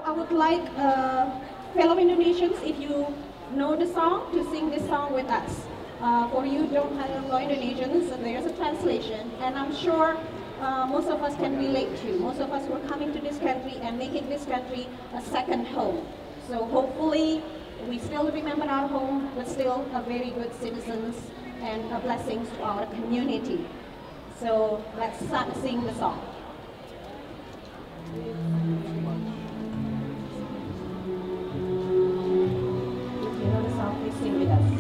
I would like fellow Indonesians, if you know the song, to sing this song with us. For you don't know Indonesians, so there's a translation, and I'm sure most of us can relate to. Most of us were coming to this country and making this country a second home. So hopefully we still remember our home, but still are very good citizens and blessings to our community. So let's sing the song. If you know the song, please sing with us.